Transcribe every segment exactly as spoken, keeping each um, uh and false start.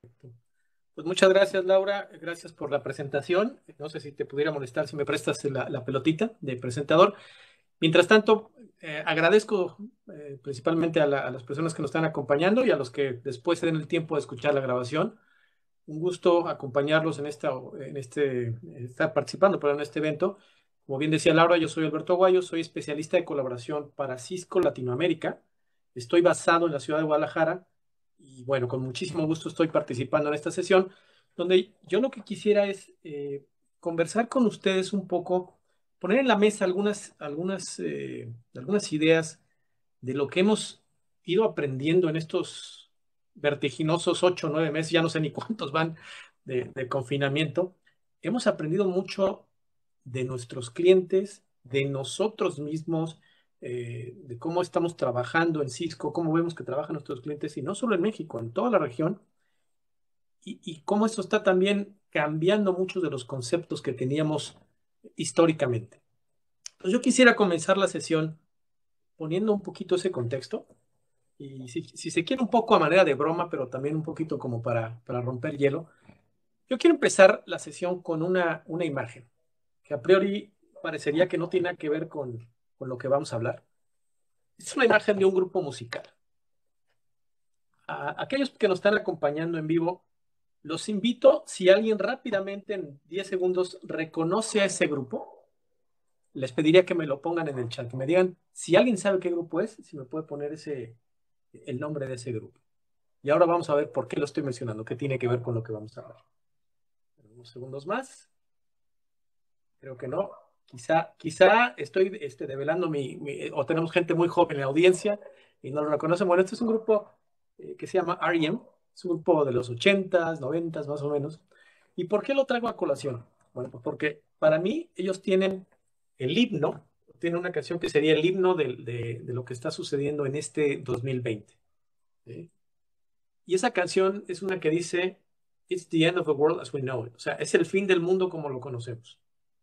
Pues muchas gracias, Laura. Gracias por la presentación. No sé si te pudiera molestar si me prestas la, la pelotita de presentador. Mientras tanto, eh, agradezco eh, principalmente a, la- a las personas que nos están acompañando y a los que después se den el tiempo de escuchar la grabación. Un gusto acompañarlos en esta, en este, estar participando, perdón, en este evento. Como bien decía Laura, yo soy Alberto Aguayo, soy especialista de colaboración para Cisco Latinoamérica. Estoy basado en la ciudad de Guadalajara y bueno, con muchísimo gusto estoy participando en esta sesión, donde yo lo que quisiera es eh, conversar con ustedes un poco, poner en la mesa algunas, algunas, eh, algunas ideas de lo que hemos ido aprendiendo en estos vertiginosos ocho o nueve meses, ya no sé ni cuántos van de, de confinamiento. Hemos aprendido mucho de nuestros clientes, de nosotros mismos, eh, de cómo estamos trabajando en Cisco, cómo vemos que trabajan nuestros clientes, y no solo en México, en toda la región, y, y cómo esto está también cambiando muchos de los conceptos que teníamos históricamente. Entonces yo quisiera comenzar la sesión poniendo un poquito ese contexto y si, si se quiere un poco a manera de broma, pero también un poquito como para, para romper hielo. Yo quiero empezar la sesión con una, una imagen que a priori parecería que no tiene nada que ver con, con lo que vamos a hablar. Es una imagen de un grupo musical. A aquellos que nos están acompañando en vivo, los invito, si alguien rápidamente en diez segundos reconoce a ese grupo, les pediría que me lo pongan en el chat, que me digan si alguien sabe qué grupo es, si me puede poner ese, el nombre de ese grupo. Y ahora vamos a ver por qué lo estoy mencionando, qué tiene que ver con lo que vamos a hablar. Unos segundos más. Creo que no. Quizá, quizá estoy este, develando mi, mi- o tenemos gente muy joven en la audiencia y no lo reconocen. Bueno, este es un grupo eh, que se llama R E M. Es un grupo de los ochentas, noventas más o menos. ¿Y por qué lo traigo a colación? Bueno, pues porque para mí ellos tienen el himno, tienen una canción que sería el himno de, de- de lo que está sucediendo en este dos mil veinte. ¿Sí? Y esa canción es una que dice, It's the end of the world as we know it. O sea, es el fin del mundo como lo conocemos.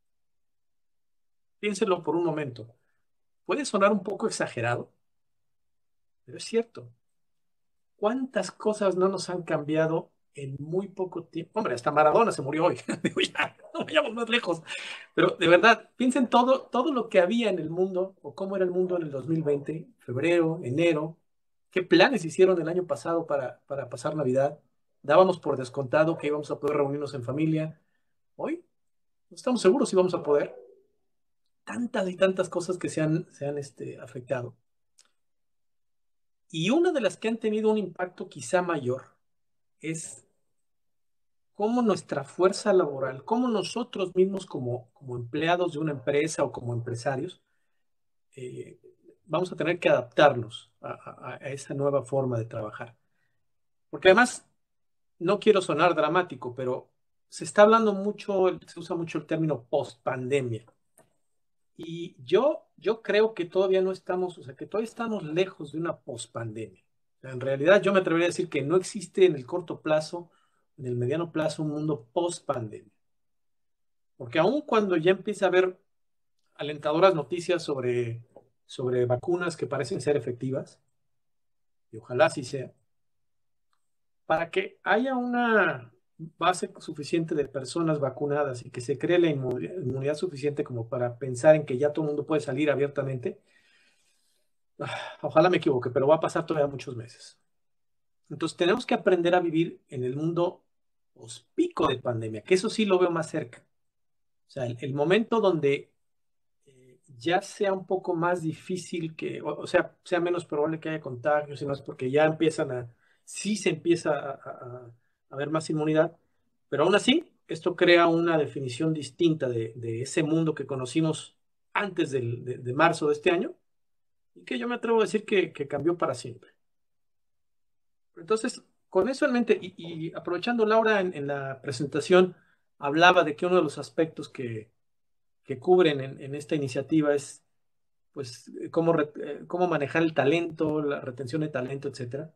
Piénselo por un momento. Puede sonar un poco exagerado, pero es cierto. ¿Cuántas cosas no nos han cambiado en muy poco tiempo? Hombre, hasta Maradona se murió hoy. Digo, ya, no vayamos más lejos. Pero de verdad, piensen todo, todo lo que había en el mundo, o cómo era el mundo en el dos mil veinte, febrero, enero, qué planes hicieron el año pasado para, para pasar Navidad. Dábamos por descontado que íbamos a poder reunirnos en familia. Hoy no estamos seguros si vamos a poder. Tantas y tantas cosas que se han, se han este, afectado. Y una de las que han tenido un impacto quizá mayor es cómo nuestra fuerza laboral, cómo nosotros mismos como, como empleados de una empresa o como empresarios, eh, vamos a tener que adaptarnos a, a- a esa nueva forma de trabajar. Porque además, no quiero sonar dramático, pero se está hablando mucho, se usa mucho el término post-pandemia. Y yo, yo creo que todavía no estamos, o sea, que todavía estamos lejos de una pospandemia. O sea, en realidad, yo me atrevería a decir que no existe en el corto plazo, en el mediano plazo, un mundo post-pandemia. Porque aun cuando ya empieza a haber alentadoras noticias sobre, sobre vacunas que parecen ser efectivas, y ojalá así sea, para que haya una base suficiente de personas vacunadas y que se cree la inmunidad, inmunidad suficiente como para pensar en que ya todo el mundo puede salir abiertamente. Ah, ojalá me equivoque, pero va a pasar todavía muchos meses. Entonces tenemos que aprender a vivir en el mundo post-pico de pandemia, que eso sí lo veo más cerca. O sea, el, el momento donde eh, ya sea un poco más difícil que, o, o sea, sea menos probable que haya contagios y más porque ya empiezan a, sí se empieza a, a, a ver más inmunidad, pero aún así, esto crea una definición distinta de, de ese mundo que conocimos antes del- de, de marzo de este año y que yo me atrevo a decir que, que cambió para siempre. Entonces, con eso en mente y, y aprovechando Laura en, en la presentación, hablaba de que uno de los aspectos que, que cubren en, en esta iniciativa es pues eh, cómo, re- eh, cómo manejar el talento, la retención de talento, etcétera.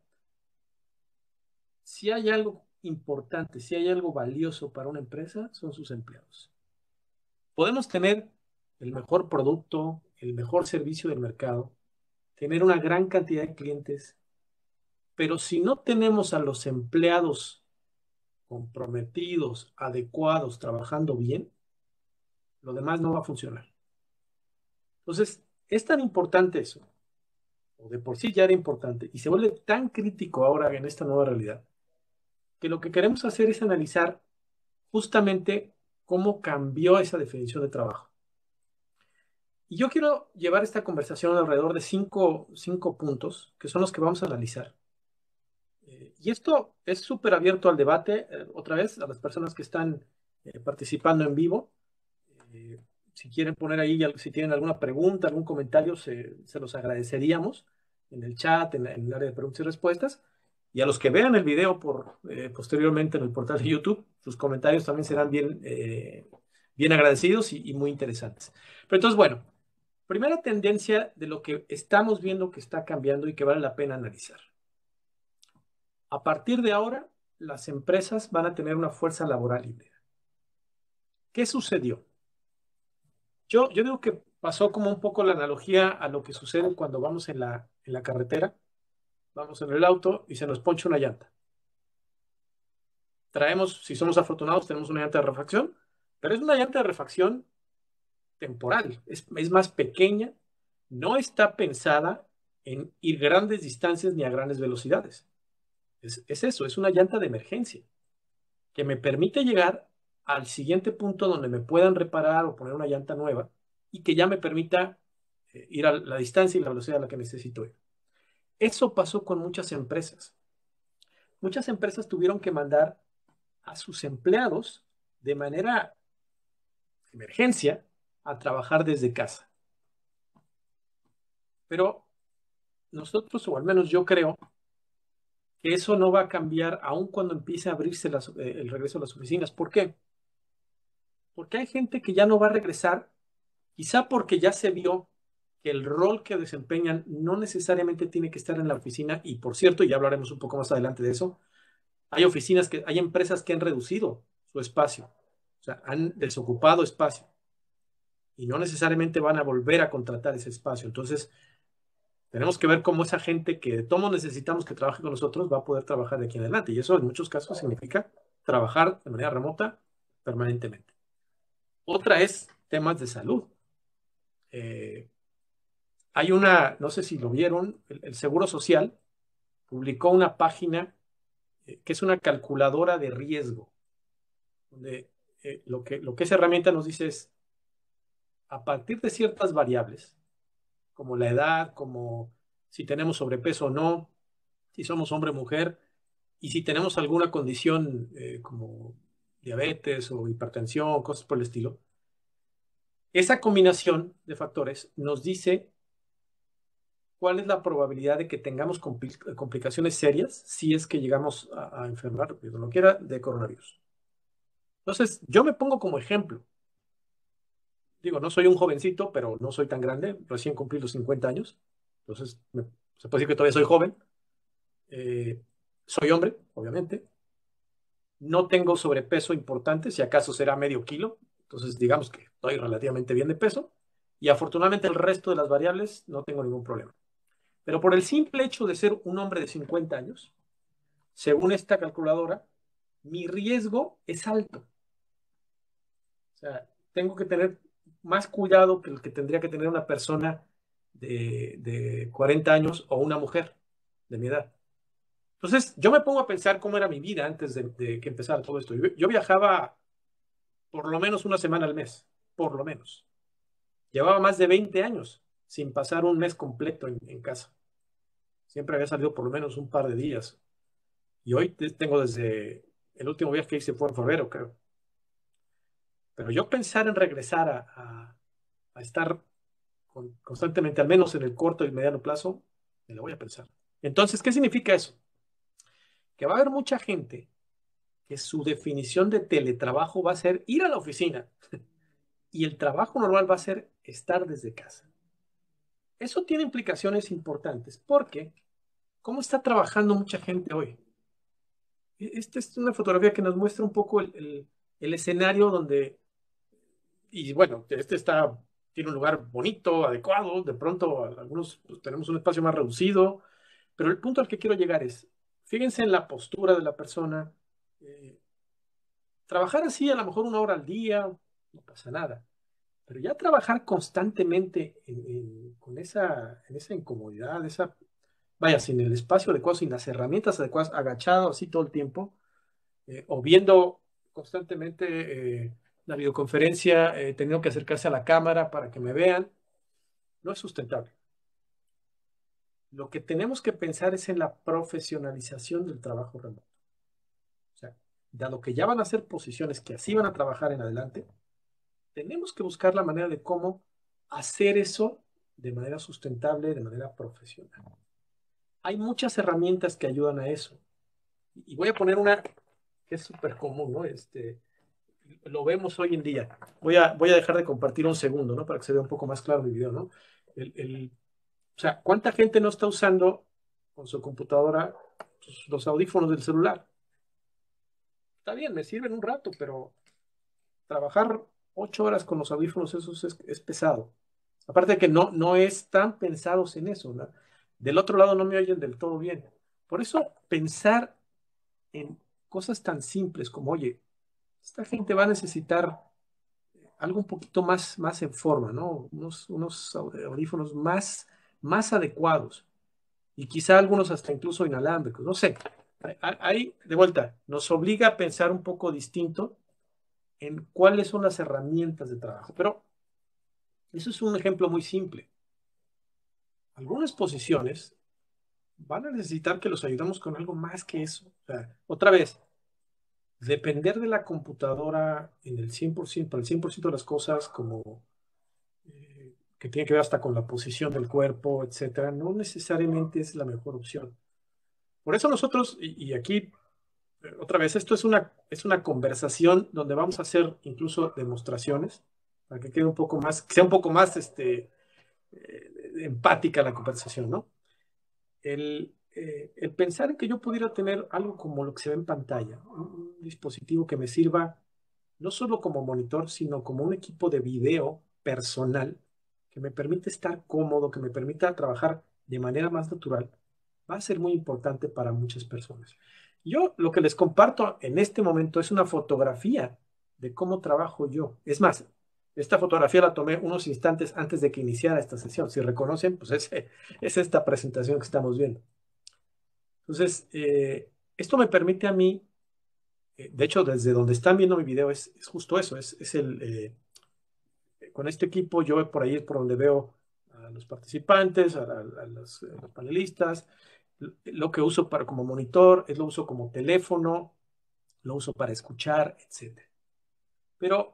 Si hay algo importante, si hay algo valioso para una empresa, son sus empleados. Podemos tener el mejor producto, el mejor servicio del mercado, tener una gran cantidad de clientes, pero si no tenemos a los empleados comprometidos, adecuados, trabajando bien, lo demás no va a funcionar. Entonces, es tan importante eso, o de por sí ya era importante, y se vuelve tan crítico ahora en esta nueva realidad, que lo que queremos hacer es analizar justamente cómo cambió esa definición de trabajo. Y yo quiero llevar esta conversación alrededor de cinco, cinco puntos, que son los que vamos a analizar. Eh, y esto es súper abierto al debate, eh, otra vez, a las personas que están eh, participando en vivo. Eh, si quieren poner ahí, si tienen alguna pregunta, algún comentario, se, se los agradeceríamos en el chat, en, en el área de preguntas y respuestas. Y a los que vean el video por, eh, posteriormente en el portal de YouTube, sus comentarios también serán bien, eh, bien agradecidos y, y muy interesantes. Pero entonces, bueno, primera tendencia de lo que estamos viendo que está cambiando y que vale la pena analizar. A partir de ahora, las empresas van a tener una fuerza laboral híbrida. ¿Qué sucedió? Yo, yo digo que pasó como un poco la analogía a lo que sucede cuando vamos en la, en la carretera, vamos en el auto y se nos poncha una llanta. Traemos, si somos afortunados, tenemos una llanta de refacción, pero es una llanta de refacción temporal, es, es más pequeña, no está pensada en ir grandes distancias ni a grandes velocidades. Es, es eso, es una llanta de emergencia que me permite llegar al siguiente punto donde me puedan reparar o poner una llanta nueva y que ya me permita eh, ir a la distancia y la velocidad a la que necesito ir. Eso pasó con muchas empresas. Muchas empresas tuvieron que mandar a sus empleados de manera de emergencia a trabajar desde casa. Pero nosotros, o al menos yo creo, que eso no va a cambiar aun cuando empiece a abrirse las, eh, el regreso a las oficinas. ¿Por qué? Porque hay gente que ya no va a regresar, quizá porque ya se vio que el rol que desempeñan no necesariamente tiene que estar en la oficina, y por cierto, ya hablaremos un poco más adelante de eso, hay oficinas que, hay empresas que han reducido su espacio, o sea, han desocupado espacio y no necesariamente van a volver a contratar ese espacio. Entonces, tenemos que ver cómo esa gente que de todos necesitamos que trabaje con nosotros va a poder trabajar de aquí en adelante. Y eso en muchos casos significa trabajar de manera remota permanentemente. Otra es temas de salud. Eh, hay una, no sé si lo vieron, el, el Seguro Social publicó una página eh, que es una calculadora de riesgo, donde eh, lo que, lo que esa herramienta nos dice es, a partir de ciertas variables, como la edad, como si tenemos sobrepeso o no, si somos hombre o mujer, y si tenemos alguna condición eh, como diabetes o hipertensión, cosas por el estilo, esa combinación de factores nos dice cuál es la probabilidad de que tengamos compl- complicaciones serias si es que llegamos a, a enfermar, Dios no lo quiera, de coronavirus. Entonces, yo me pongo como ejemplo. Digo, no soy un jovencito, pero no soy tan grande, recién cumplí los cincuenta años, entonces me- se puede decir que todavía soy joven. Eh, soy hombre, obviamente. No tengo sobrepeso importante, si acaso será medio kilo, entonces digamos que estoy relativamente bien de peso. Y afortunadamente el resto de las variables no tengo ningún problema. Pero por el simple hecho de ser un hombre de cincuenta años, según esta calculadora, mi riesgo es alto. O sea, tengo que tener más cuidado que el que tendría que tener una persona de, de cuarenta años o una mujer de mi edad. Entonces, yo me pongo a pensar cómo era mi vida antes de, de que empezara todo esto. Yo, yo viajaba por lo menos una semana al mes, por lo menos. Llevaba más de veinte años sin pasar un mes completo en, en casa. Siempre había salido por lo menos un par de días. Y hoy te- tengo desde el último viaje que hice fue en febrero, creo. Pero yo pensar en regresar a, a- a estar con- constantemente, al menos en el corto y mediano plazo, me lo voy a pensar. Entonces, ¿qué significa eso? Que va a haber mucha gente que su definición de teletrabajo va a ser ir a la oficina y el trabajo normal va a ser estar desde casa. Eso tiene implicaciones importantes porque, ¿cómo está trabajando mucha gente hoy? E- Esta es una fotografía que nos muestra un poco el, el- el escenario donde, y bueno, este está, tiene un lugar bonito, adecuado, de pronto algunos pues, tenemos un espacio más reducido, pero el punto al que quiero llegar es, fíjense en la postura de la persona, eh, Trabajar así a lo mejor una hora al día, no pasa nada. Pero ya trabajar constantemente en, en- con esa, en esa incomodidad, esa, vaya, sin el espacio adecuado, sin las herramientas adecuadas, agachado así todo el tiempo, eh, o viendo constantemente eh, la videoconferencia, eh, teniendo que acercarse a la cámara para que me vean, no es sustentable. Lo que tenemos que pensar es en la profesionalización del trabajo remoto. O sea, dado que ya van a ser posiciones que así van a trabajar en adelante, tenemos que buscar la manera de cómo hacer eso de manera sustentable, de manera profesional. Hay muchas herramientas que ayudan a eso. Y voy a poner una que es súper común, ¿no? Este, lo vemos hoy en día. Voy a, voy a dejar de compartir un segundo, ¿no? Para que se vea un poco más claro mi video, ¿no? El, el, o sea, ¿cuánta gente no está usando con su computadora pues, los audífonos del celular? Está bien, me sirven un rato, pero trabajar ocho horas con los audífonos, eso es, es pesado. Aparte de que no, no están pensados en eso, ¿no? Del otro lado no me oyen del todo bien. Por eso pensar en cosas tan simples como, oye, esta gente va a necesitar algo un poquito más, más en forma, ¿no? Unos, unos audífonos más, más adecuados y quizá algunos hasta incluso inalámbricos, no sé. Ahí, de vuelta, nos obliga a pensar un poco distinto en cuáles son las herramientas de trabajo. Pero eso es un ejemplo muy simple. Algunas posiciones van a necesitar que los ayudemos con algo más que eso. O sea, otra vez, depender de la computadora en el cien por ciento, para el cien por ciento de las cosas, como eh, que tiene que ver hasta con la posición del cuerpo, etcétera, no necesariamente es la mejor opción. Por eso nosotros, y, y aquí, eh, otra vez, esto es una, es una conversación donde vamos a hacer incluso demostraciones, para que quede un poco más, que sea un poco más este, eh, empática la conversación, ¿no? El, eh, el pensar en que yo pudiera tener algo como lo que se ve en pantalla, un, un dispositivo que me sirva no solo como monitor, sino como un equipo de video personal que me permite estar cómodo, que me permita trabajar de manera más natural, va a ser muy importante para muchas personas. Yo lo que les comparto en este momento es una fotografía de cómo trabajo yo. Es más, esta fotografía la tomé unos instantes antes de que iniciara esta sesión. Si reconocen, pues es, es esta presentación que estamos viendo. Entonces, eh, esto me permite a mí, eh, de hecho, desde donde están viendo mi video, es, es justo eso, es, es el, eh, con este equipo yo por ahí es por donde veo a los participantes, a, a, a los, a los panelistas, lo que uso para, como monitor, es lo uso como teléfono, lo uso para escuchar, etcétera. Pero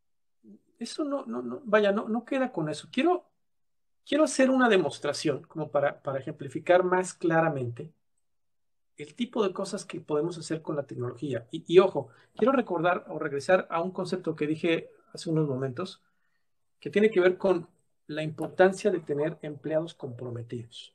eso no, no, no vaya, no, no queda con eso. Quiero, quiero hacer una demostración como para, para ejemplificar más claramente el tipo de cosas que podemos hacer con la tecnología. Y, y ojo, quiero recordar o regresar a un concepto que dije hace unos momentos, que tiene que ver con la importancia de tener empleados comprometidos.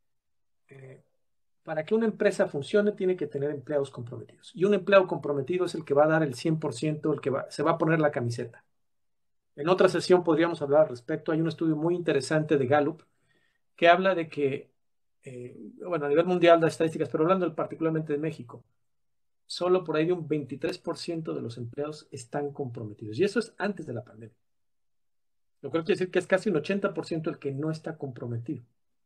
Eh, para que una empresa funcione, tiene que tener empleados comprometidos. Y un empleado comprometido es el que va a dar el cien por ciento, el que va, se va a poner la camiseta. En otra sesión podríamos hablar al respecto. Hay un estudio muy interesante de Gallup que habla de que, eh, bueno, a nivel mundial de estadísticas, pero hablando particularmente de México, solo por ahí de un veintitrés por ciento de los empleados están comprometidos. Y eso es antes de la pandemia. Lo cual quiere decir que es casi un ochenta por ciento el que no está comprometido.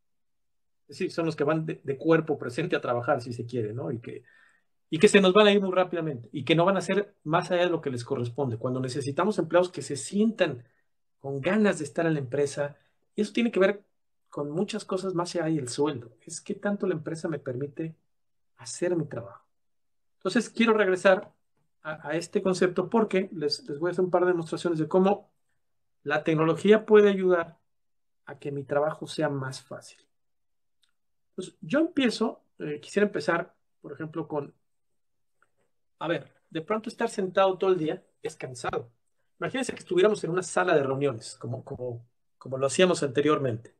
Es decir, son los que van de, de cuerpo presente a trabajar, si se quiere, ¿no? Y que, y que se nos van a ir muy rápidamente y que no van a hacer más allá de lo que les corresponde. Cuando necesitamos empleados que se sientan con ganas de estar en la empresa, y eso tiene que ver con muchas cosas más allá del sueldo. Es qué tanto la empresa me permite hacer mi trabajo. Entonces, quiero regresar a, a este concepto porque les, les voy a hacer un par de demostraciones de cómo la tecnología puede ayudar a que mi trabajo sea más fácil. Pues yo empiezo, eh, quisiera empezar, por ejemplo, con, a ver, de pronto estar sentado todo el día es cansado. Imagínense que estuviéramos en una sala de reuniones, como, como, como lo hacíamos anteriormente.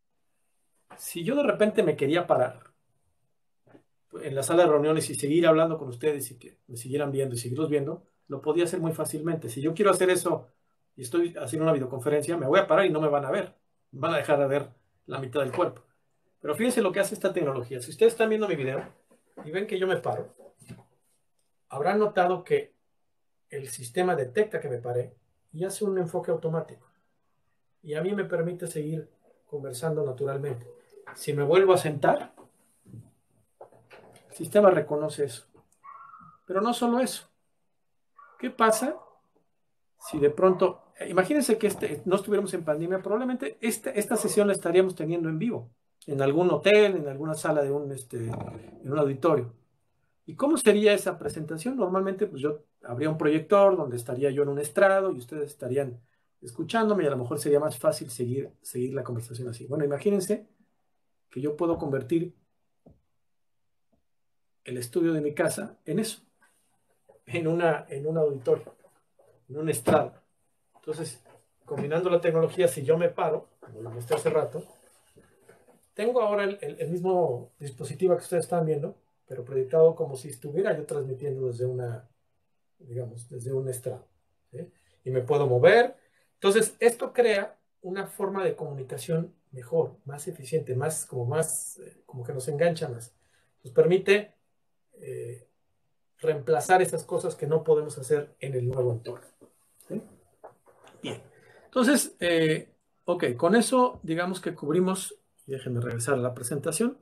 Si yo de repente me quería parar en la sala de reuniones y seguir hablando con ustedes y que me siguieran viendo y seguirlos viendo, lo podía hacer muy fácilmente. Si yo quiero hacer eso y estoy haciendo una videoconferencia, me voy a parar y no me van a ver. Van a dejar de ver la mitad del cuerpo. Pero fíjense lo que hace esta tecnología. Si ustedes están viendo mi video y ven que yo me paro, habrán notado que el sistema detecta que me paré y hace un enfoque automático. Y a mí me permite seguir conversando naturalmente. Si me vuelvo a sentar, el sistema reconoce eso. Pero no solo eso. ¿Qué pasa si de pronto, imagínense que este, no estuviéramos en pandemia, probablemente esta, esta sesión la estaríamos teniendo en vivo, en algún hotel, en alguna sala de un, este, en un auditorio. ¿Y cómo sería esa presentación? Normalmente, pues yo habría un proyector donde estaría yo en un estrado y ustedes estarían escuchándome y a lo mejor sería más fácil seguir, seguir la conversación así. Bueno, imagínense que yo puedo convertir el estudio de mi casa en eso, en, una, en un auditorio, en un estrado. Entonces, combinando la tecnología, si yo me paro, como lo mostré hace rato, tengo ahora el, el, el mismo dispositivo que ustedes están viendo, pero proyectado como si estuviera yo transmitiendo desde una, digamos, desde un estrado, ¿sí? Y me puedo mover. Entonces, esto crea una forma de comunicación mejor, más eficiente, más, como más, eh, como que nos engancha más. Nos permite eh, reemplazar esas cosas que no podemos hacer en el nuevo entorno, ¿sí? Bien. Entonces, eh, ok, con eso digamos que cubrimos, y déjenme regresar a la presentación,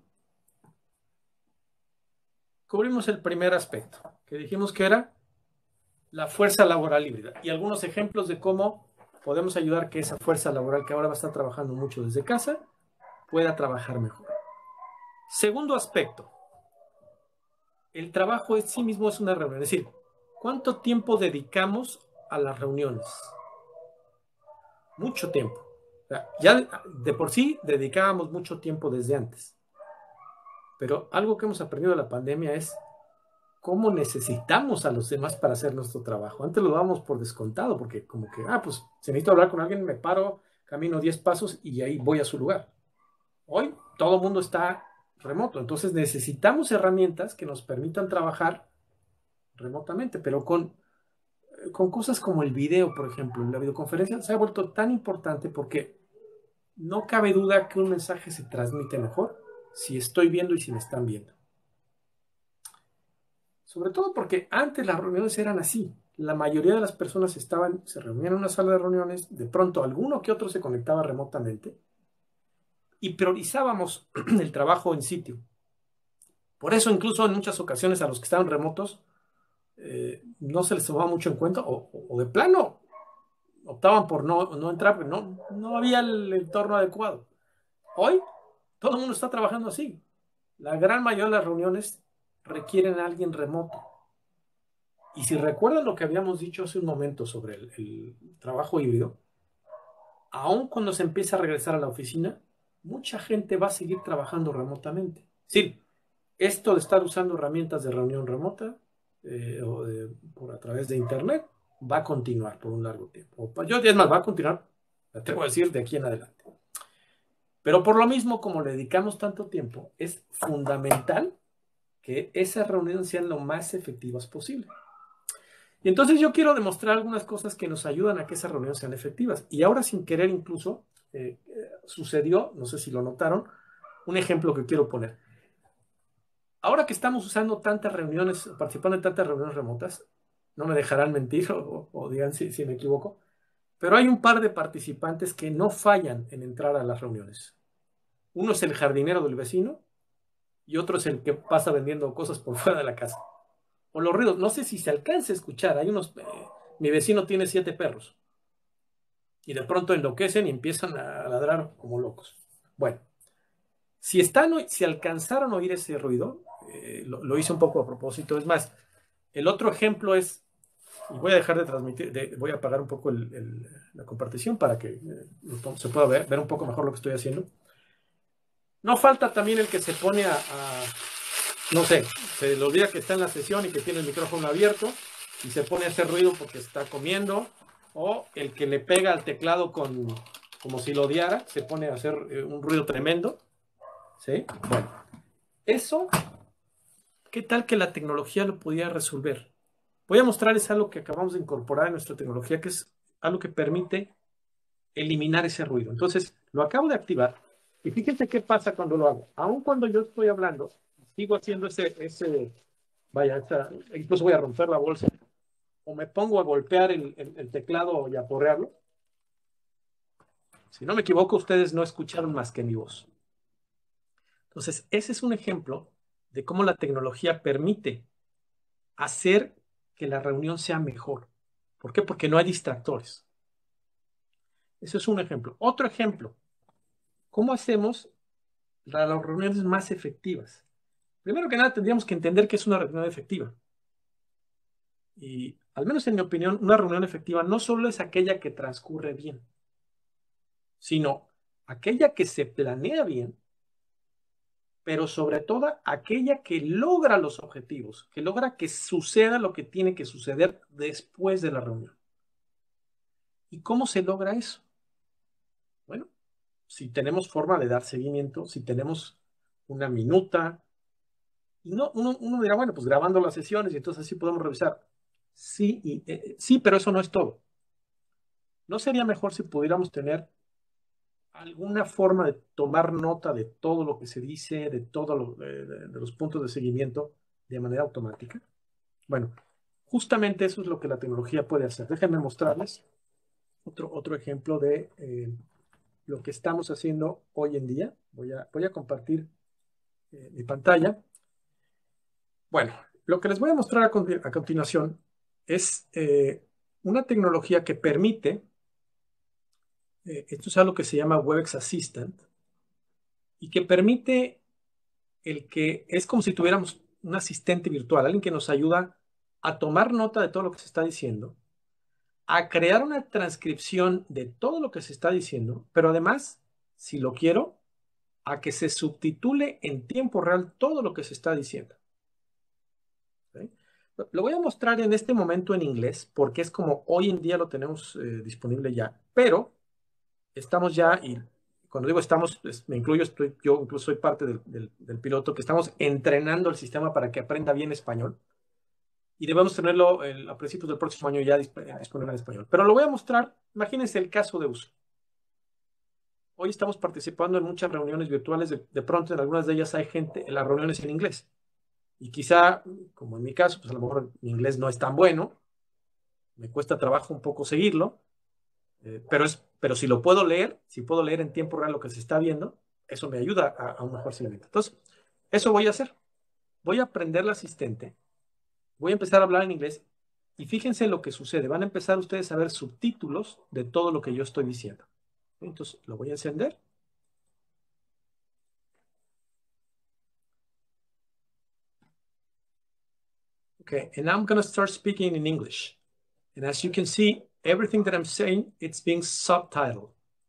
cubrimos el primer aspecto, que dijimos que era la fuerza laboral híbrida, y algunos ejemplos de cómo podemos ayudar que esa fuerza laboral que ahora va a estar trabajando mucho desde casa, pueda trabajar mejor. Segundo aspecto, el trabajo en sí mismo es una reunión, es decir, ¿cuánto tiempo dedicamos a las reuniones? Mucho tiempo. O sea, ya de por sí dedicábamos mucho tiempo desde antes. Pero algo que hemos aprendido de la pandemia es cómo necesitamos a los demás para hacer nuestro trabajo. Antes lo dábamos por descontado, porque como que, ah, pues si necesito hablar con alguien, me paro, camino diez pasos y ahí voy a su lugar. Hoy todo el mundo está remoto, entonces necesitamos herramientas que nos permitan trabajar remotamente, pero con, con cosas como el video, por ejemplo. La videoconferencia se ha vuelto tan importante porque no cabe duda que un mensaje se transmite mejor si estoy viendo y si me están viendo. Sobre todo porque antes las reuniones eran así. La mayoría de las personas estaban, se reunían en una sala de reuniones, de pronto alguno que otro se conectaba remotamente y priorizábamos el trabajo en sitio. Por eso incluso en muchas ocasiones a los que estaban remotos eh, no se les tomaba mucho en cuenta o, o de plano optaban por no, no entrar porque no, no había el entorno adecuado. Hoy todo el mundo está trabajando así. La gran mayoría de las reuniones requieren a alguien remoto. Y si recuerdan lo que habíamos dicho hace un momento sobre el, el trabajo híbrido, aun cuando se empiece a regresar a la oficina, mucha gente va a seguir trabajando remotamente. Sí, esto de estar usando herramientas de reunión remota eh, o de, por a través de internet va a continuar por un largo tiempo. Yo, es más, va a continuar, me atrevo a decir, de aquí en adelante. Pero por lo mismo, como le dedicamos tanto tiempo, es fundamental que esas reuniones sean lo más efectivas posible. Y entonces yo quiero demostrar algunas cosas que nos ayudan a que esas reuniones sean efectivas. Y ahora sin querer incluso eh, eh, sucedió, no sé si lo notaron, un ejemplo que quiero poner. Ahora que estamos usando tantas reuniones, participando en tantas reuniones remotas, no me dejarán mentir o, o digan si, si me equivoco, pero hay un par de participantes que no fallan en entrar a las reuniones. Uno es el jardinero del vecino y otro es el que pasa vendiendo cosas por fuera de la casa. O los ruidos, no sé si se alcanza a escuchar, hay unos, eh, mi vecino tiene siete perros y de pronto enloquecen y empiezan a ladrar como locos. Bueno, si están, si alcanzaron a oír ese ruido, eh, lo, lo hice un poco a propósito. Es más, el otro ejemplo es, y voy a dejar de transmitir, de, voy a apagar un poco el, el, la compartición para que eh, se pueda ver, ver un poco mejor lo que estoy haciendo. No falta también el que se pone a, a no sé, se le olvida que está en la sesión y que tiene el micrófono abierto y se pone a hacer ruido porque está comiendo, o el que le pega al teclado con, como si lo odiara, se pone a hacer eh, un ruido tremendo, ¿sí? Bueno, eso, ¿qué tal que la tecnología lo pudiera resolver? Voy a mostrarles algo que acabamos de incorporar en nuestra tecnología, que es algo que permite eliminar ese ruido. Entonces, lo acabo de activar y fíjense qué pasa cuando lo hago. Aun cuando yo estoy hablando, sigo haciendo ese, ese vaya, esa, incluso voy a romper la bolsa. o me pongo a golpear el, el, el teclado y a porrearlo. Si no me equivoco, ustedes no escucharon más que mi voz. Entonces, ese es un ejemplo de cómo la tecnología permite hacer que la reunión sea mejor. ¿Por qué? Porque no hay distractores. Eso es un ejemplo. Otro ejemplo, ¿cómo hacemos las reuniones más efectivas? Primero que nada, tendríamos que entender qué es una reunión efectiva. Y al menos en mi opinión, una reunión efectiva no solo es aquella que transcurre bien, sino aquella que se planea bien, pero sobre todo aquella que logra los objetivos, que logra que suceda lo que tiene que suceder después de la reunión. ¿Y cómo se logra eso? Bueno, si tenemos forma de dar seguimiento, si tenemos una minuta, y no, uno, uno dirá, bueno, pues grabando las sesiones y entonces así podemos revisar. Sí, y, eh, sí, pero eso no es todo. ¿No sería mejor si pudiéramos tener alguna forma de tomar nota de todo lo que se dice, de todos lo, de, de, de los puntos de seguimiento de manera automática? Bueno, justamente eso es lo que la tecnología puede hacer. Déjenme mostrarles otro, otro ejemplo de eh, lo que estamos haciendo hoy en día. Voy a, voy a compartir eh, mi pantalla. Bueno, lo que les voy a mostrar a, a continuación es eh, una tecnología que permite, eh, esto es algo que se llama Webex Assistant, y que permite el que es como si tuviéramos un asistente virtual, alguien que nos ayuda a tomar nota de todo lo que se está diciendo, a crear una transcripción de todo lo que se está diciendo, pero además, si lo quiero, a que se subtitule en tiempo real todo lo que se está diciendo. ¿Sí? Lo voy a mostrar en este momento en inglés porque es como hoy en día lo tenemos eh, disponible ya, pero estamos ya, y cuando digo estamos, pues, me incluyo, estoy, yo incluso soy parte del, del, del piloto, que estamos entrenando el sistema para que aprenda bien español y debemos tenerlo el, a principios del próximo año ya disponible en español. Pero lo voy a mostrar, imagínense el caso de uso. Hoy estamos participando en muchas reuniones virtuales, de, de pronto en algunas de ellas hay gente, en las reuniones en inglés. Y quizá, como en mi caso, pues a lo mejor mi inglés no es tan bueno, me cuesta trabajo un poco seguirlo, eh, pero, es, pero si lo puedo leer, si puedo leer en tiempo real lo que se está viendo, eso me ayuda a, a un mejor seguimiento. Entonces, eso voy a hacer. Voy a aprender la asistente, voy a empezar a hablar en inglés y fíjense lo que sucede. Van a empezar ustedes a ver subtítulos de todo lo que yo estoy diciendo. Entonces, lo voy a encender. Okay, and I'm going to start speaking in English. And as you can see, everything that I'm saying, it's being subtitled.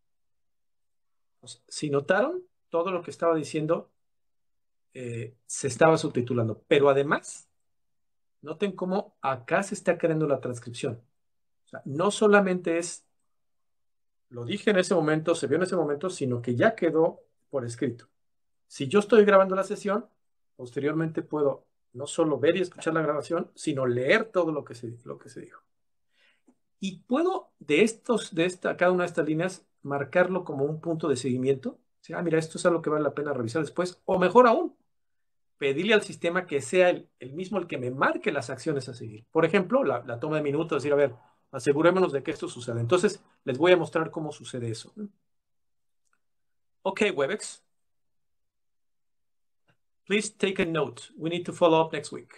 Si notaron, todo lo que estaba diciendo eh, se estaba subtitulando. Pero además, noten cómo acá se está creando la transcripción. O sea, no solamente es, lo dije en ese momento, se vio en ese momento, sino que ya quedó por escrito. Si yo estoy grabando la sesión, posteriormente puedo no solo ver y escuchar la grabación, sino leer todo lo que se, lo que se dijo. Y puedo de estos, de esta, cada una de estas líneas, marcarlo como un punto de seguimiento. O sea, ah, mira, esto es algo que vale la pena revisar después. O mejor aún, pedirle al sistema que sea el, el mismo el que me marque las acciones a seguir. Por ejemplo, la, la toma de minutos, decir, a ver, asegurémonos de que esto suceda. Entonces, les voy a mostrar cómo sucede eso. Ok, Webex. Please take a note. We need to follow up next week.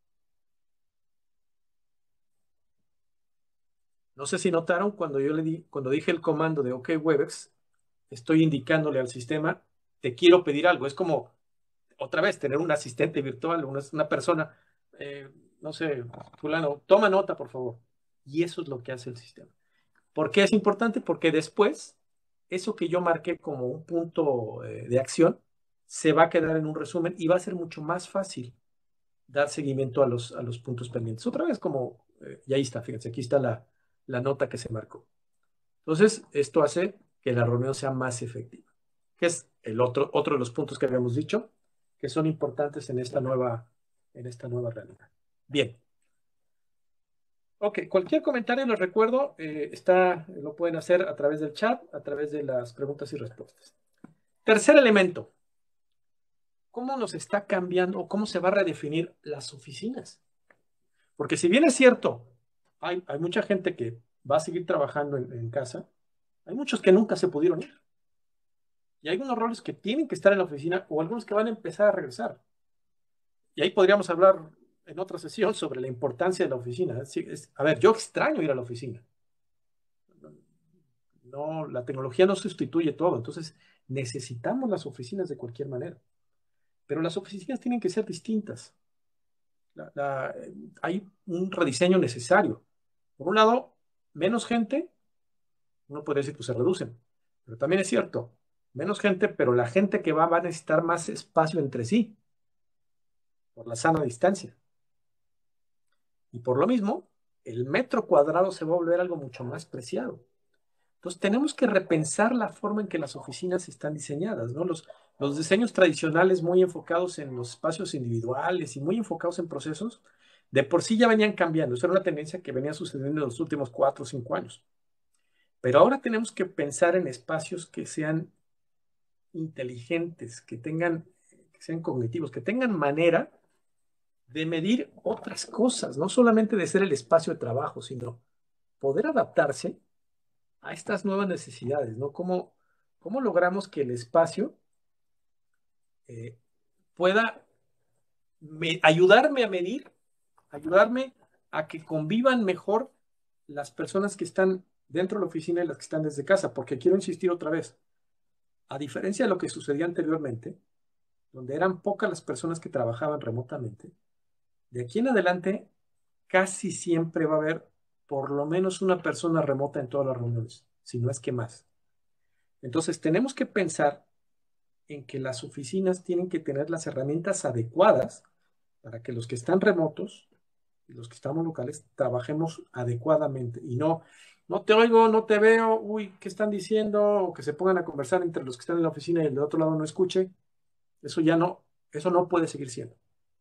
No sé si notaron cuando yo le di, cuando dije el comando de OK Webex, estoy indicándole al sistema, te quiero pedir algo. Es como, otra vez, tener un asistente virtual, una, una persona, eh, no sé, fulano, toma nota, por favor. Y eso es lo que hace el sistema. ¿Por qué es importante? Porque después, eso que yo marqué como un punto eh, de acción, se va a quedar en un resumen y va a ser mucho más fácil dar seguimiento a los, a los puntos pendientes. Otra vez como, eh, y ahí está, fíjense, aquí está la, la nota que se marcó. Entonces, esto hace que la reunión sea más efectiva, que es el otro, otro de los puntos que habíamos dicho, que son importantes en esta nueva, en esta nueva realidad. Bien. Ok, cualquier comentario, les recuerdo, eh, está, lo pueden hacer a través del chat, a través de las preguntas y respuestas. Tercer elemento. ¿Cómo nos está cambiando o cómo se va a redefinir las oficinas? Porque si bien es cierto, hay, hay mucha gente que va a seguir trabajando en, en casa. Hay muchos que nunca se pudieron ir. Y hay algunos roles que tienen que estar en la oficina o algunos que van a empezar a regresar. Y ahí podríamos hablar en otra sesión sobre la importancia de la oficina. Es, es, a ver, yo extraño ir a la oficina. No, la tecnología no sustituye todo. Entonces, necesitamos las oficinas de cualquier manera. Pero las oficinas tienen que ser distintas. La, la, hay un rediseño necesario. Por un lado, menos gente, uno podría decir que se reducen. Pero también es cierto, menos gente, pero la gente que va va a necesitar más espacio entre sí, por la sana distancia. Y por lo mismo, el metro cuadrado se va a volver algo mucho más preciado. Entonces, tenemos que repensar la forma en que las oficinas están diseñadas, ¿no? Los, los diseños tradicionales muy enfocados en los espacios individuales y muy enfocados en procesos, de por sí ya venían cambiando. Eso era una tendencia que venía sucediendo en los últimos cuatro o cinco años. Pero ahora tenemos que pensar en espacios que sean inteligentes, que tengan, que sean cognitivos, que tengan manera de medir otras cosas, no solamente de ser el espacio de trabajo, sino poder adaptarse a estas nuevas necesidades, ¿no? ¿Cómo, cómo logramos que el espacio eh, pueda me, ayudarme a medir, ayudarme a que convivan mejor las personas que están dentro de la oficina y las que están desde casa? Porque quiero insistir otra vez, a diferencia de lo que sucedía anteriormente, donde eran pocas las personas que trabajaban remotamente, de aquí en adelante casi siempre va a haber por lo menos una persona remota en todas las reuniones, si no es que más. Entonces tenemos que pensar en que las oficinas tienen que tener las herramientas adecuadas para que los que están remotos y los que estamos locales trabajemos adecuadamente y no, no te oigo, no te veo, uy, ¿qué están diciendo? O que se pongan a conversar entre los que están en la oficina y el de otro lado no escuche. Eso ya no, eso no puede seguir siendo.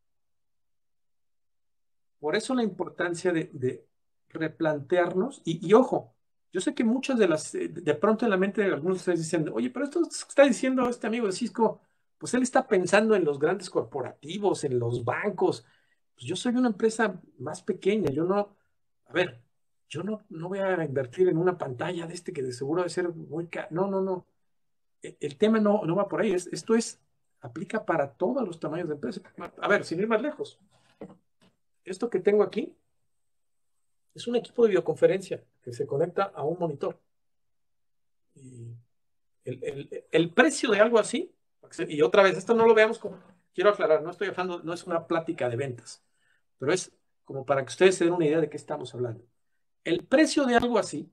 Por eso la importancia de, de replantearnos y, y ojo, yo sé que muchas de las, eh, de pronto en la mente de algunos de ustedes dicen, oye, pero esto que está diciendo este amigo de Cisco, pues él está pensando en los grandes corporativos, en los bancos. Pues yo soy una empresa más pequeña, yo no, a ver, yo no, no voy a invertir en una pantalla de este que de seguro debe ser muy caro. No, no, no. El, el tema no, no va por ahí. Es, esto es, aplica para todos los tamaños de empresa. A ver, sin ir más lejos. Esto que tengo aquí es un equipo de videoconferencia que se conecta a un monitor. Y el, el, el precio de algo así, y otra vez, esto no lo veamos como, quiero aclarar, no estoy hablando, no es una plática de ventas, pero es como para que ustedes se den una idea de qué estamos hablando. El precio de algo así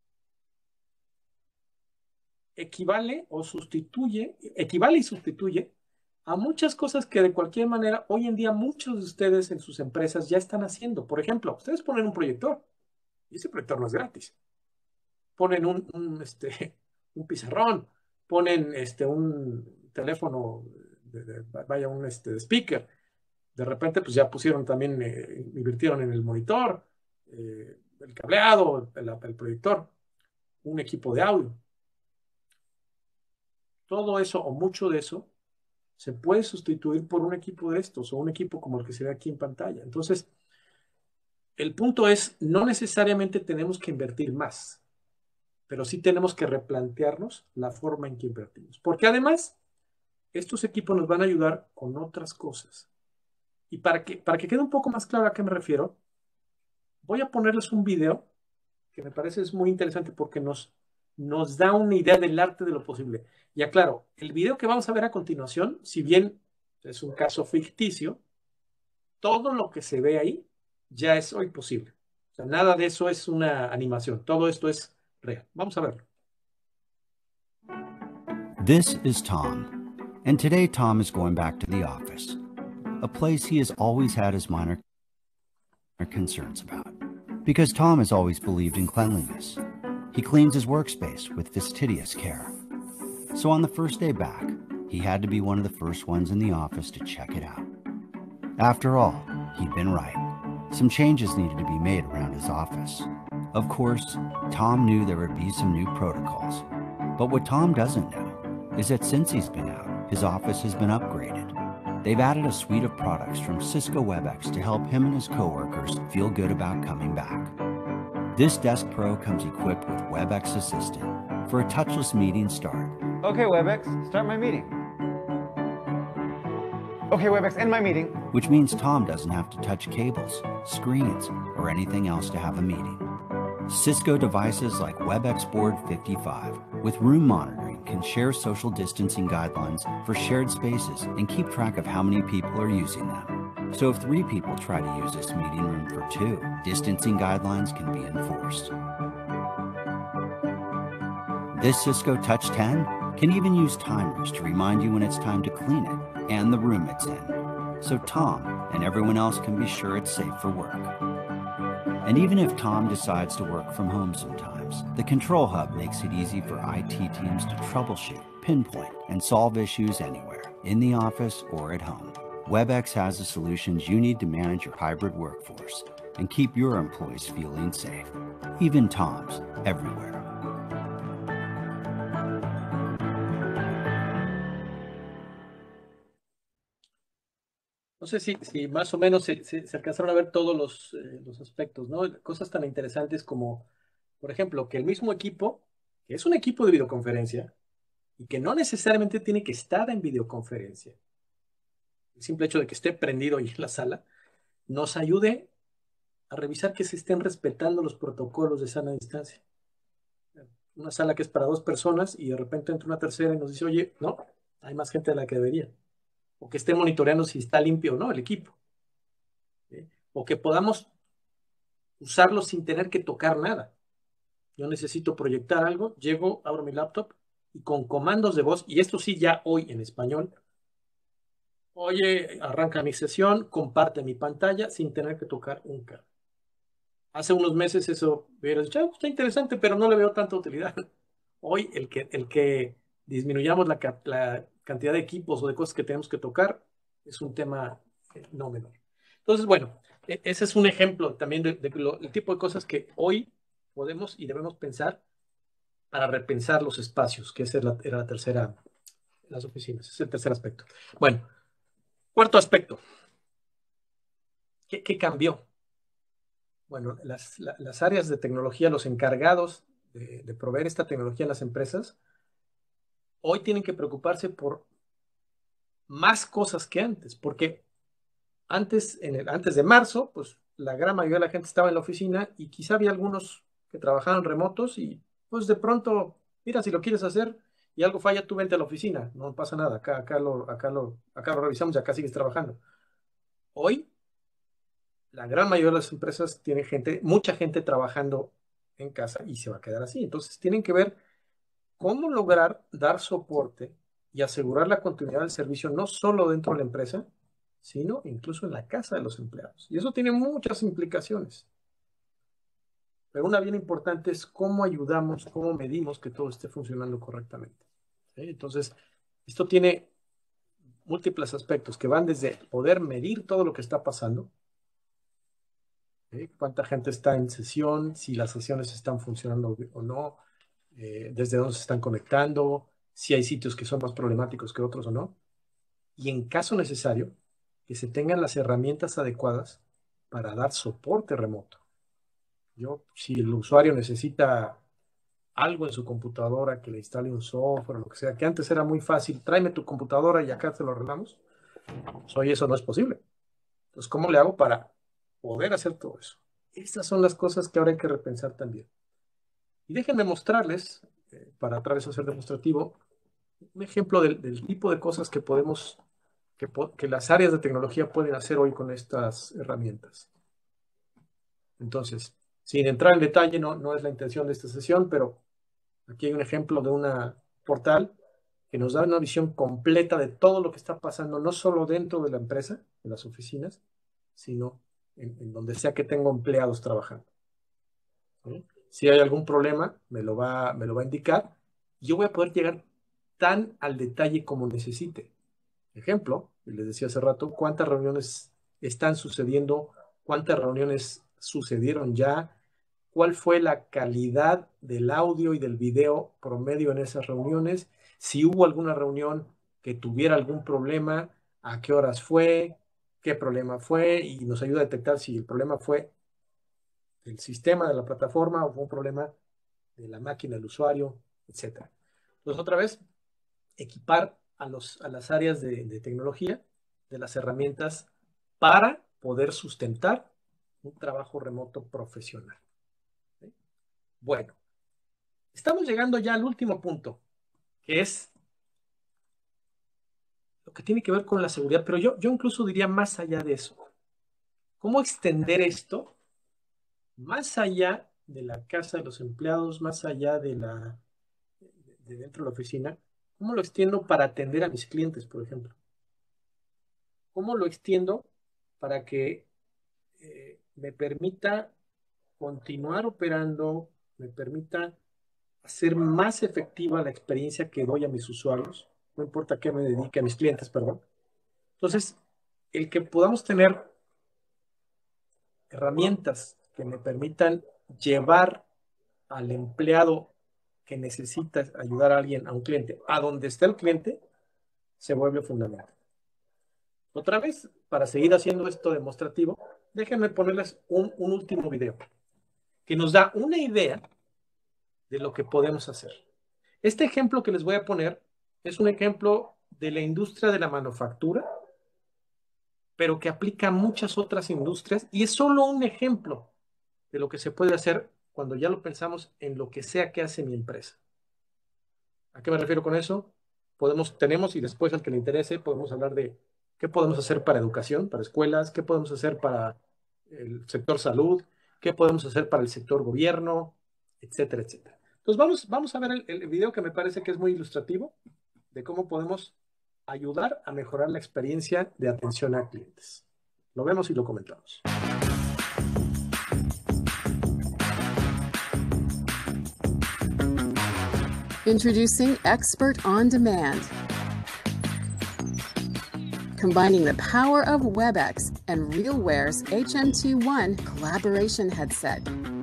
equivale o sustituye, equivale y sustituye a muchas cosas que de cualquier manera hoy en día muchos de ustedes en sus empresas ya están haciendo. Por ejemplo, ustedes ponen un proyector y ese proyector no es gratis. Ponen un, un, este, un pizarrón, ponen este, un teléfono, de, de, vaya, un este, speaker. De repente, pues ya pusieron también, eh, invirtieron en el monitor, eh, el cableado, el, el proyector, un equipo de audio. Todo eso o mucho de eso se puede sustituir por un equipo de estos o un equipo como el que se ve aquí en pantalla. Entonces, el punto es, no necesariamente tenemos que invertir más, pero sí tenemos que replantearnos la forma en que invertimos. Porque además, estos equipos nos van a ayudar con otras cosas. Y para que, para que quede un poco más claro a qué me refiero, voy a ponerles un video que me parece es muy interesante porque nos, nos da una idea del arte de lo posible. Y aclaro, el video que vamos a ver a continuación, si bien es un caso ficticio, todo lo que se ve ahí ya es hoy posible. O sea, nada de eso es una animación. Todo esto es real. Vamos a verlo. This is Tom, and today Tom is going back to the office, a place he has always had his minor concerns about, because Tom has always believed in cleanliness. He cleans his workspace with fastidious care. So on the first day back, he had to be one of the first ones in the office to check it out. After all, he'd been right. Some changes needed to be made around his office. Of course, Tom knew there would be some new protocols. But what Tom doesn't know is that since he's been out, his office has been upgraded. They've added a suite of products from Cisco WebEx to help him and his coworkers feel good about coming back. This Desk Pro comes equipped with WebEx Assistant for a touchless meeting start. Okay, WebEx, start my meeting. Okay, WebEx, end my meeting. Which means Tom doesn't have to touch cables, screens, or anything else to have a meeting. Cisco devices like WebEx Board fifty-five with room monitoring can share social distancing guidelines for shared spaces and keep track of how many people are using them. So if three people try to use this meeting room for two, distancing guidelines can be enforced. This Cisco Touch ten can even use timers to remind you when it's time to clean it and the room it's in, so Tom and everyone else can be sure it's safe for work. And even if Tom decides to work from home sometimes, the Control Hub makes it easy for I T teams to troubleshoot, pinpoint, and solve issues anywhere, in the office or at home. WebEx has the solutions you need to manage your hybrid workforce and keep your employees feeling safe, even Tom's, everywhere. No sé si, si más o menos se, se, se alcanzaron a ver todos los, eh, los aspectos, ¿no? Cosas tan interesantes como, por ejemplo, que el mismo equipo, que es un equipo de videoconferencia, y que no necesariamente tiene que estar en videoconferencia, el simple hecho de que esté prendido ahí en la sala, nos ayude a revisar que se estén respetando los protocolos de sana distancia. Una sala que es para dos personas y de repente entra una tercera y nos dice, oye, no, hay más gente de la que debería. O que estén monitoreando si está limpio o no el equipo. ¿Sí? O que podamos usarlo sin tener que tocar nada. Yo necesito proyectar algo, llego, abro mi laptop y con comandos de voz, y esto sí ya hoy en español, oye, arranca mi sesión, comparte mi pantalla sin tener que tocar un cable. Hace unos meses eso hubiera dicho, ah, está interesante, pero no le veo tanta utilidad. Hoy el que, el que disminuyamos la, la cantidad de equipos o de cosas que tenemos que tocar es un tema no menor. Entonces, bueno, ese es un ejemplo también de, de lo, el tipo de cosas que hoy podemos y debemos pensar para repensar los espacios, que esa era la, era la tercera, las oficinas, es el tercer aspecto. Bueno, cuarto aspecto. ¿Qué, qué cambió? Bueno, las, la, las áreas de tecnología, los encargados de, de proveer esta tecnología a las empresas, hoy tienen que preocuparse por más cosas que antes, porque antes, en el, antes de marzo, pues la gran mayoría de la gente estaba en la oficina y quizá había algunos que trabajaban remotos y pues de pronto, mira, si lo quieres hacer y algo falla, tú vente a la oficina, no pasa nada, acá, acá, lo, acá, lo, acá lo revisamos y acá sigues trabajando. Hoy, la gran mayoría de las empresas tienen gente, mucha gente trabajando en casa y se va a quedar así. Entonces tienen que ver cómo lograr dar soporte y asegurar la continuidad del servicio no solo dentro de la empresa, sino incluso en la casa de los empleados. Y eso tiene muchas implicaciones. Pero una bien importante es cómo ayudamos, cómo medimos que todo esté funcionando correctamente. ¿Sí? Entonces, esto tiene múltiples aspectos que van desde poder medir todo lo que está pasando, ¿sí? Cuánta gente está en sesión, si las sesiones están funcionando o no, eh, desde dónde se están conectando, si hay sitios que son más problemáticos que otros o no. Y en caso necesario, que se tengan las herramientas adecuadas para dar soporte remoto. Yo, si el usuario necesita algo en su computadora, que le instale un software o lo que sea, que antes era muy fácil, tráeme tu computadora y acá te lo arreglamos, pues hoy eso no es posible. Entonces, ¿cómo le hago para poder hacer todo eso? Estas son las cosas que ahora hay que repensar también. Y déjenme mostrarles, eh, para otra vez hacer demostrativo, un ejemplo del, del tipo de cosas que podemos, que, po que las áreas de tecnología pueden hacer hoy con estas herramientas. Entonces, sin entrar en detalle, no, no es la intención de esta sesión, pero aquí hay un ejemplo de un portal que nos da una visión completa de todo lo que está pasando, no solo dentro de la empresa, en las oficinas, sino en, en donde sea que tengo empleados trabajando. ¿Sí? Si hay algún problema, me lo va, me lo va a indicar. Yo voy a poder llegar tan al detalle como necesite. Ejemplo, les decía hace rato, cuántas reuniones están sucediendo, cuántas reuniones sucedieron ya, cuál fue la calidad del audio y del video promedio en esas reuniones, si hubo alguna reunión que tuviera algún problema, a qué horas fue, qué problema fue, y nos ayuda a detectar si el problema fue del sistema, de la plataforma, o fue un problema de la máquina, del usuario, etcétera. Entonces, otra vez, equipar a, los, a las áreas de, de tecnología de las herramientas para poder sustentar un trabajo remoto profesional. ¿Sí? Bueno, estamos llegando ya al último punto, que es lo que tiene que ver con la seguridad, pero yo, yo incluso diría más allá de eso. ¿Cómo extender esto más allá de la casa de los empleados, más allá de la de dentro de la oficina? ¿Cómo lo extiendo para atender a mis clientes, por ejemplo? ¿Cómo lo extiendo para que eh, me permita continuar operando, me permita hacer más efectiva la experiencia que doy a mis usuarios? No importa a qué me dedique, a mis clientes, perdón. Entonces, el que podamos tener herramientas que me permitan llevar al empleado que necesita ayudar a alguien, a un cliente, a donde esté el cliente, se vuelve fundamental. Otra vez, para seguir haciendo esto demostrativo, déjenme ponerles un, un último video que nos da una idea de lo que podemos hacer. Este ejemplo que les voy a poner es un ejemplo de la industria de la manufactura, pero que aplica a muchas otras industrias y es solo un ejemplo de lo que se puede hacer cuando ya lo pensamos en lo que sea que hace mi empresa. ¿A qué me refiero con eso? Podemos, tenemos, y después al que le interese, podemos hablar de qué podemos hacer para educación, para escuelas, qué podemos hacer para el sector salud, qué podemos hacer para el sector gobierno, etcétera, etcétera. Entonces vamos, vamos a ver el, el video que me parece que es muy ilustrativo de cómo podemos ayudar a mejorar la experiencia de atención a clientes. Lo vemos y lo comentamos. Introducing Expert on Demand. Combining the power of WebEx and RealWear's H M T one collaboration headset.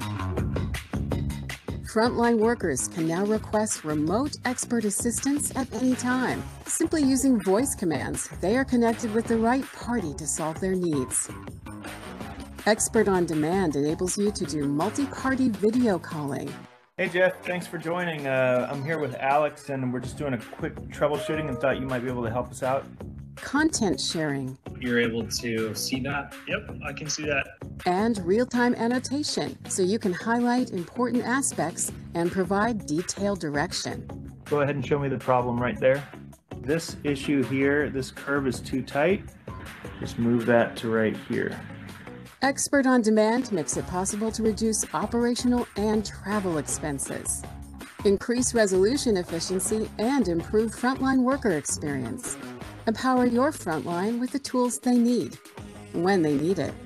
Frontline workers can now request remote expert assistance at any time. Simply using voice commands, they are connected with the right party to solve their needs. Expert on Demand enables you to do multi-party video calling. Hey Jeff, thanks for joining. Uh, I'm here with Alex and we're just doing a quick troubleshooting and thought you might be able to help us out. Content sharing. You're able to see that? Yep, I can see that. And real-time annotation, so you can highlight important aspects and provide detailed direction. Go ahead and show me the problem right there. This issue here, this curve is too tight. Just move that to right here. Expert on Demand makes it possible to reduce operational and travel expenses, increase resolution efficiency, and improve frontline worker experience. Empower your frontline with the tools they need, when they need it.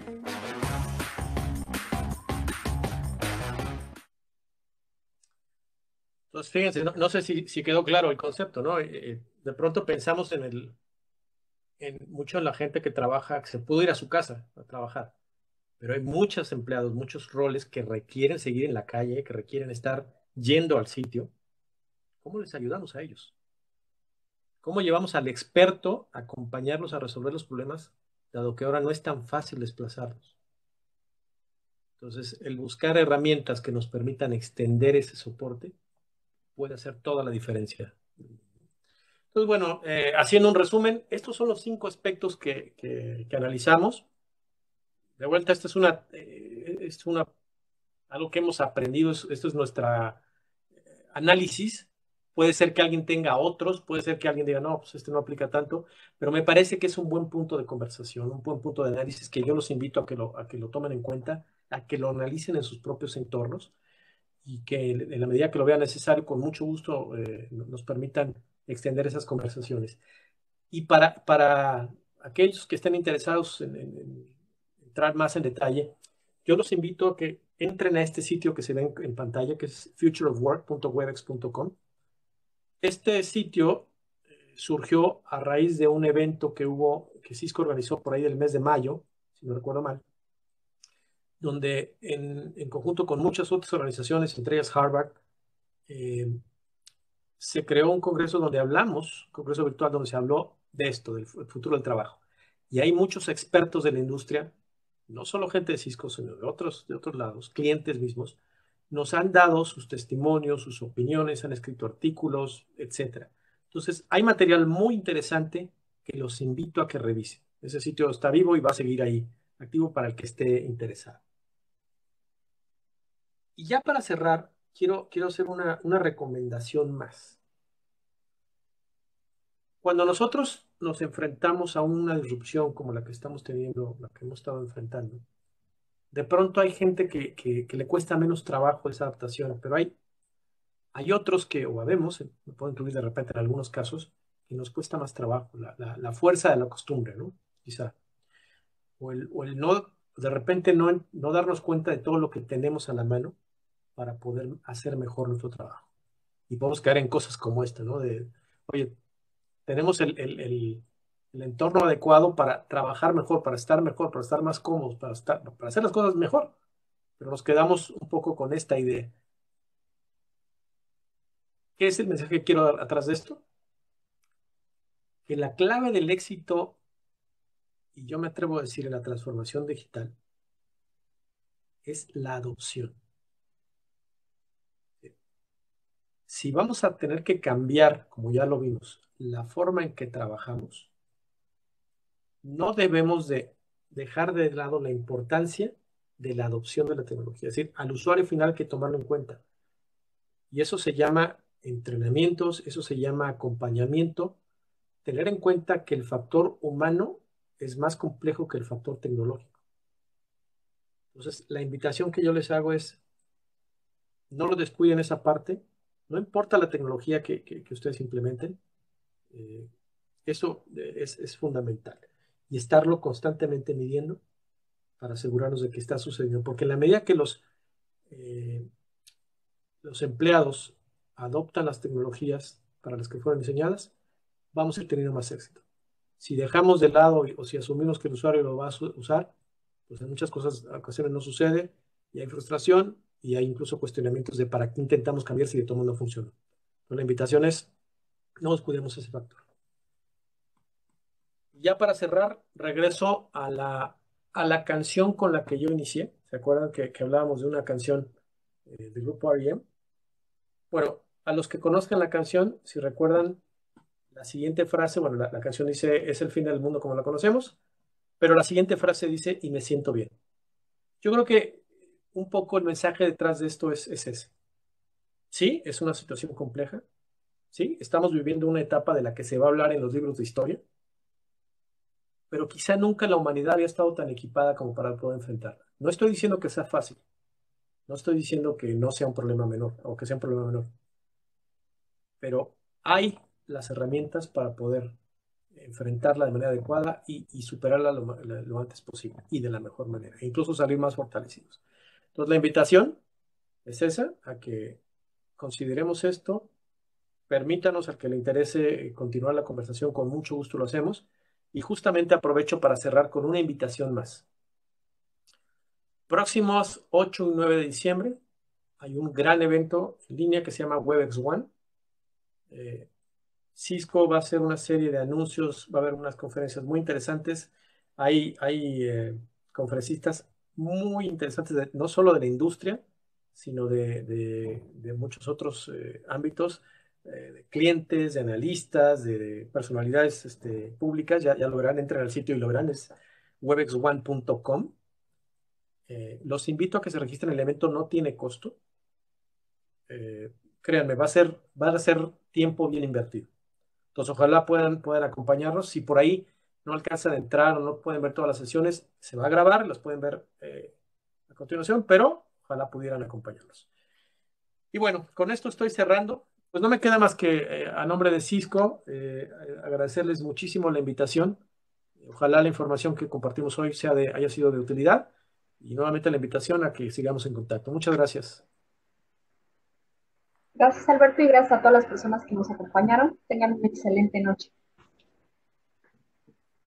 Entonces, fíjense, no, no sé si, si quedó claro el concepto, ¿no? Eh, de pronto pensamos en, el, en mucho en la gente que trabaja, que se pudo ir a su casa a trabajar. Pero hay muchos empleados, muchos roles que requieren seguir en la calle, que requieren estar yendo al sitio. ¿Cómo les ayudamos a ellos? ¿Cómo llevamos al experto a acompañarlos a resolver los problemas, dado que ahora no es tan fácil desplazarlos? Entonces, el buscar herramientas que nos permitan extender ese soporte puede hacer toda la diferencia. Entonces, bueno, eh, haciendo un resumen, estos son los cinco aspectos que, que, que analizamos. De vuelta, esta es una, eh, es una, algo que hemos aprendido, esto es nuestra eh, análisis. Puede ser que alguien tenga otros, puede ser que alguien diga, no, pues este no aplica tanto, pero me parece que es un buen punto de conversación, un buen punto de análisis que yo los invito a que lo, a que lo tomen en cuenta, a que lo analicen en sus propios entornos y que en la medida que lo vean necesario, con mucho gusto, eh, nos permitan extender esas conversaciones. Y para, para aquellos que estén interesados en, en, en entrar más en detalle, yo los invito a que entren a este sitio que se ve en, en pantalla, que es future of work punto webex punto com. Este sitio eh, surgió a raíz de un evento que hubo, que Cisco organizó por ahí del mes de mayo, si no recuerdo mal, donde en, en conjunto con muchas otras organizaciones, entre ellas Harvard, eh, se creó un congreso donde hablamos, un congreso virtual donde se habló de esto, del futuro del trabajo. Y hay muchos expertos de la industria no solo gente de Cisco, sino de otros, de otros lados, clientes mismos, nos han dado sus testimonios, sus opiniones, han escrito artículos, etcétera. Entonces, hay material muy interesante que los invito a que revisen. Ese sitio está vivo y va a seguir ahí, activo para el que esté interesado. Y ya para cerrar, quiero, quiero hacer una, una recomendación más. Cuando nosotros nos enfrentamos a una disrupción como la que estamos teniendo, la que hemos estado enfrentando, de pronto hay gente que, que, que le cuesta menos trabajo esa adaptación, pero hay, hay otros que, o habemos, me puedo incluir de repente en algunos casos, que nos cuesta más trabajo, la, la, la fuerza de la costumbre, ¿no? Quizá. O el, o el no, de repente no, no darnos cuenta de todo lo que tenemos a la mano para poder hacer mejor nuestro trabajo. Y podemos caer en cosas como esta, ¿no? De, oye, tenemos el, el, el, el entorno adecuado para trabajar mejor, para estar mejor, para estar más cómodos, para, estar, para hacer las cosas mejor. Pero nos quedamos un poco con esta idea. ¿Qué es el mensaje que quiero dar atrás de esto? Que la clave del éxito, y yo me atrevo a decir en la transformación digital, es la adopción. Si vamos a tener que cambiar, como ya lo vimos, la forma en que trabajamos, no debemos de dejar de lado la importancia de la adopción de la tecnología. Es decir, al usuario final hay que tomarlo en cuenta. Y eso se llama entrenamientos, eso se llama acompañamiento. Tener en cuenta que el factor humano es más complejo que el factor tecnológico. Entonces, la invitación que yo les hago es, no lo descuiden esa parte. No importa la tecnología que, que, que ustedes implementen, eh, eso es, es fundamental. Y estarlo constantemente midiendo para asegurarnos de que está sucediendo. Porque en la medida que los, eh, los empleados adoptan las tecnologías para las que fueron diseñadas, vamos a ir teniendo más éxito. Si dejamos de lado o si asumimos que el usuario lo va a usar, pues en muchas cosas, ocasiones no sucede y hay frustración y hay incluso cuestionamientos de para qué intentamos cambiar si de todo mundo no funciona. Entonces, la invitación es, no descuidemos ese factor. Ya para cerrar, regreso a la, a la canción con la que yo inicié. ¿Se acuerdan que, que hablábamos de una canción eh, del grupo R E M? Bueno, a los que conozcan la canción, si recuerdan la siguiente frase, bueno, la, la canción dice, es el fin del mundo como la conocemos, pero la siguiente frase dice, y me siento bien. Yo creo que un poco el mensaje detrás de esto es, es ese. Sí, es una situación compleja. Sí, estamos viviendo una etapa de la que se va a hablar en los libros de historia, pero quizá nunca la humanidad había estado tan equipada como para poder enfrentarla. No estoy diciendo que sea fácil, no estoy diciendo que no sea un problema menor o que sea un problema menor, pero hay las herramientas para poder enfrentarla de manera adecuada y, y superarla lo, lo, lo antes posible y de la mejor manera, e incluso salir más fortalecidos. Entonces la invitación es esa, a que consideremos esto, permítanos al que le interese continuar la conversación, con mucho gusto lo hacemos, y justamente aprovecho para cerrar con una invitación más. Próximos ocho y nueve de diciembre hay un gran evento en línea que se llama Webex One. Eh, Cisco va a hacer una serie de anuncios, va a haber unas conferencias muy interesantes. Hay, hay eh, conferencistas muy interesantes, de, no solo de la industria, sino de, de, de muchos otros eh, ámbitos, eh, de clientes, de analistas, de, de personalidades este, públicas. Ya, ya lo verán, entren al sitio y lo verán, es webex one punto com. Eh, los invito a que se registren. El evento no tiene costo. Eh, créanme, va a ser, va a ser tiempo bien invertido. Entonces, ojalá puedan, puedan acompañarnos. Si por ahí no alcanzan a entrar o no pueden ver todas las sesiones, se va a grabar, las pueden ver eh, a continuación, pero ojalá pudieran acompañarnos. Y bueno, con esto estoy cerrando. Pues no me queda más que, eh, a nombre de Cisco, eh, agradecerles muchísimo la invitación. Ojalá la información que compartimos hoy sea de, haya sido de utilidad. Y nuevamente la invitación a que sigamos en contacto. Muchas gracias. Gracias, Alberto, y gracias a todas las personas que nos acompañaron. Tengan una excelente noche.